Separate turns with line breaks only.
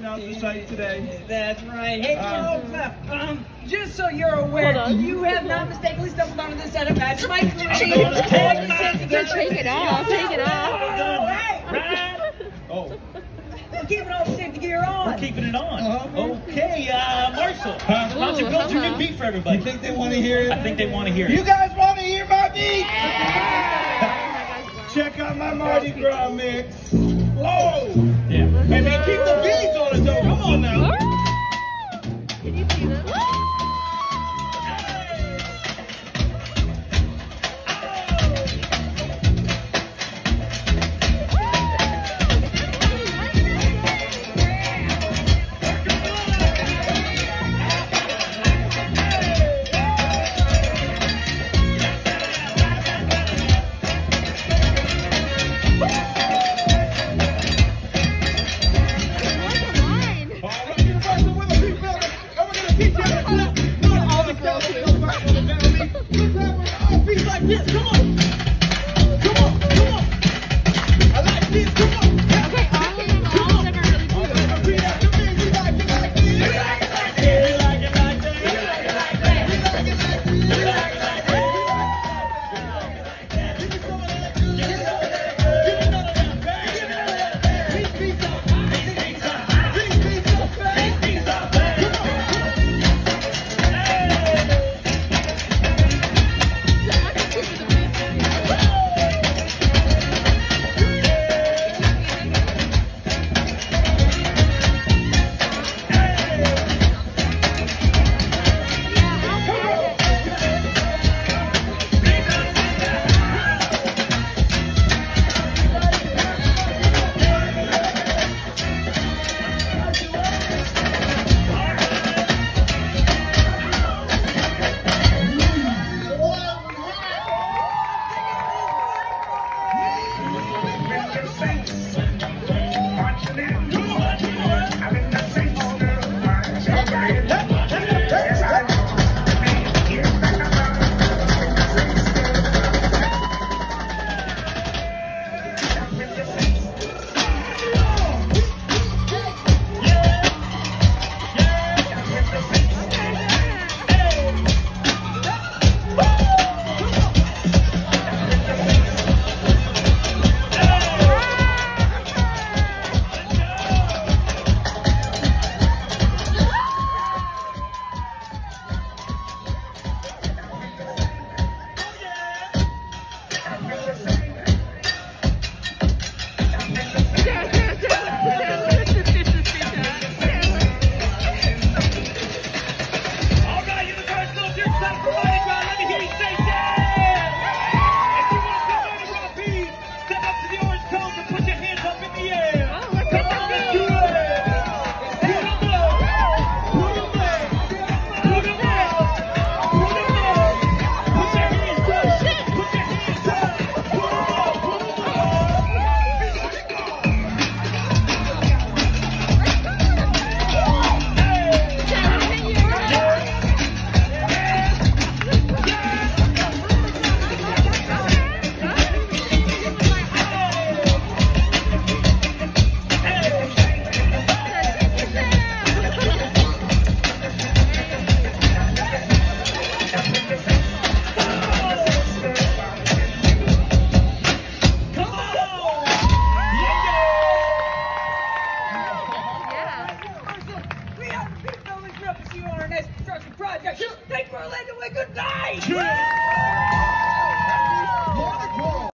out the site today.
That's right. Hey, folks, just so you're aware, you have not mistakenly stumbled onto this set of Magic Mike.
Take it off. Take it off.
Oh.
We're keeping all the safety gear on.
We're keeping it on. Okay, Marshall, why don't you build your new beat for everybody?
You think they want to hear it?
I think they want to hear it.
You guys want to hear my beat? Check out my Mardi Gras mix. Whoa!
Yeah.
Hey man, keep the beats on it though. Come on now.
Can you see this?
Yes, come on! Come on! Come on! I like this, come on!
Okay, all of them are really cool.
Repeat after me, we like it like this! We like it like this! We like it like this! We like it like this! We like it like this! We like it like this! Give me some of that good! Give me some of that good! Give me none of that bad! Give me none of that bad! Big pizza! Big pizza! Big pizza! Big pizza! Come on!
See you on our next construction project. Thanks for letting me. Good night.